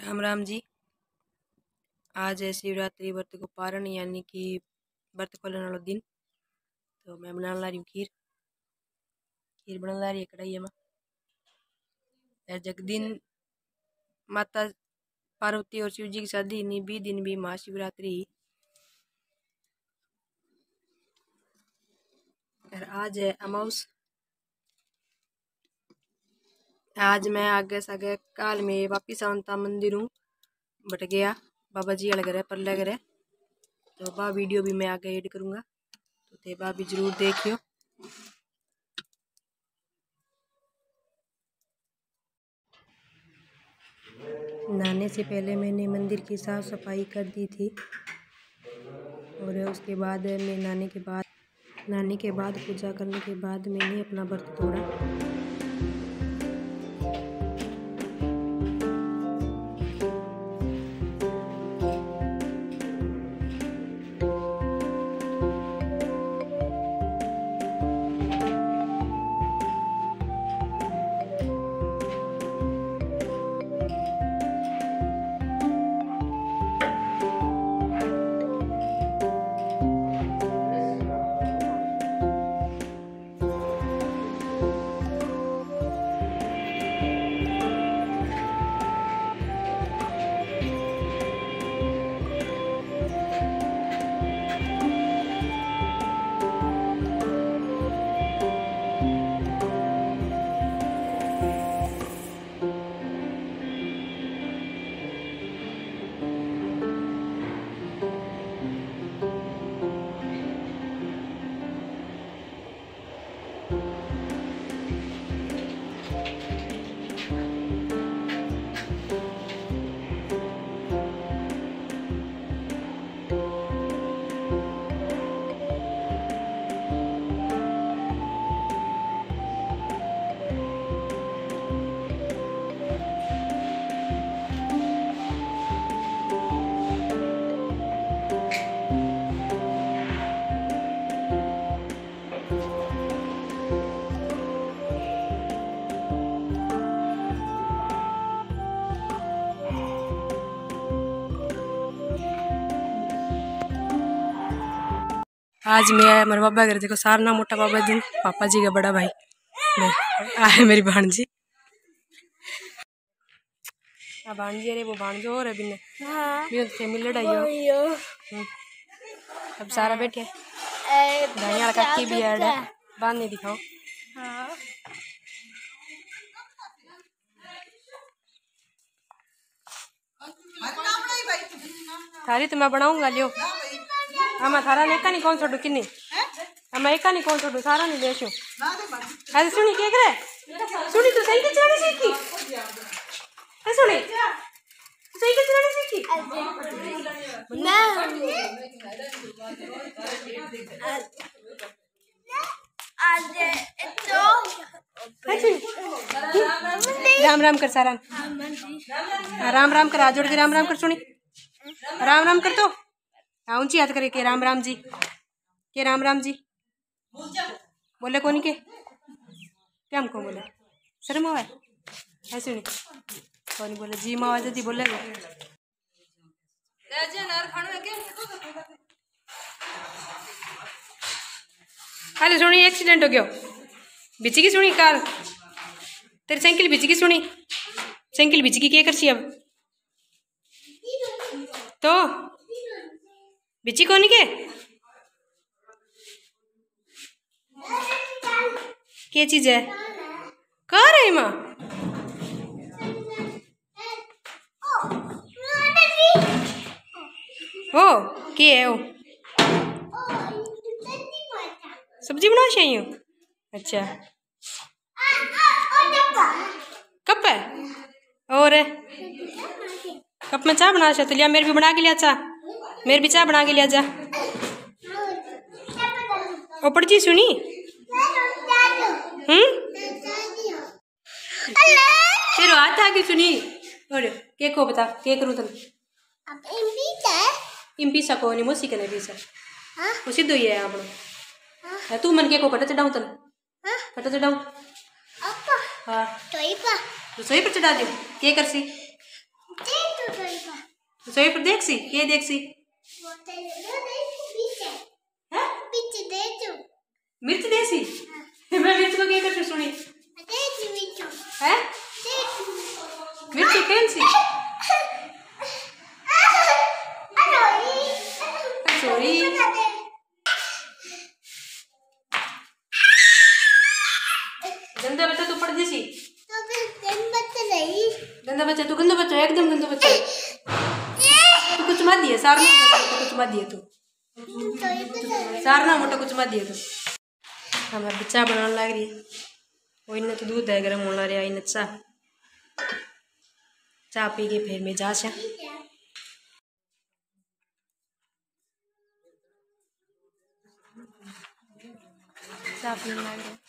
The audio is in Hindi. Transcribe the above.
राम राम जी। आज है शिवरात्रि व्रत को पारण यानी कि व्रत खोलने वाला दिन। तो मैं बनाने ला रही हूँ खीर। खीर बनाने ला रही है कढ़ाई में। जगदीन माता पार्वती और शिव जी की शादी नहीं भी दिन भी महाशिवरात्रि। और आज है अमावस। आज मैं आगे सागे काल में वापिस आऊंता मंदिर हूँ बट गया बाबा जी वाले घर परले घर। तो वह वीडियो भी मैं आगे ऐड करूँगा तो ते वह भी जरूर देखियो। नहाने से पहले मैंने मंदिर की साफ सफाई कर दी थी और उसके बाद मैं नहाने के बाद पूजा करने के बाद मैंने अपना व्रत तोड़ा। आज मैं मेरे बाबा घर देखो सारना मोटा बाबा जी पापा जी का बड़ा भाई आए मेरी भाणजी। भाणजी अरे वो भाणजो और है बिन्ने भी मिल लड़ाइयो। अब सारा बैठे दानियाल काकी भी ऐड है बांध नहीं दिखाओ। थारी तो मैं बनाऊंगा लियो। हम थारा ने एका नहीं कौन छोड़ू किन्नी हम एका नहीं कौन छोड़ू सारा नहीं देशो। अरे सुनी के करे सुनी तू सही के चलाने सीखी ए सुनी तू सही के चलाने सीखी ना आज तो राम राम कर सारा राम राम कर जोड़ के राम राम कर सुनी राम राम कर तो ऊंची हाथ करे के राम राम जी बोले कौन के क्या हमको बोले शर्म आवा ऐसे नहीं कौन बोले जी मावा जदी बोले अरे सुनी एक्सीडेंट हो गया बिची की सुनी कार तेरी साइकिल बिची की सुनी साइकिल बिची की क्या करसी अब तो बिची कौन के क्या चीज है कार है माँ ओ क्या है वो सब्जी बना चाहिए अच्छा कप है और कप में चाय बना तो लिया मेरे भी बना के लिया चाय मेरे भी चाय बना के लिया जा ऊपर जी सुनी तेरे हाथ आगे सुनी और के को बता के करूँ तुम इम्पीसा को नहीं मोसी के नहीं पीसा वो सिद्ध ही है आप तू मन के को कटा चढ़ाऊँ तन कटा चढ़ाऊँ हाँ तो सही पर चढ़ा दो के कर सी सोई पर देख सी ये देख सी मिर्च देसी मैं मिर्च को क्या करते सुनी है मिर्च कौन सी सॉरी गंदा बच्चा तो पड़ जैसी गंदा बच्चा तू गंदा बच्चा एकदम गंदा बच्चा तू कुछ मत दिए सारना मोटा कुछ मत दिए तू सारना मोटा कुछ मत दिए तू हमारे बच्चा बनाने लग रही है वो इन्हें तो दूध है गर्म होना रहा इन्हें चाह पी के फिर मैं जा चा चाह पीने लग रही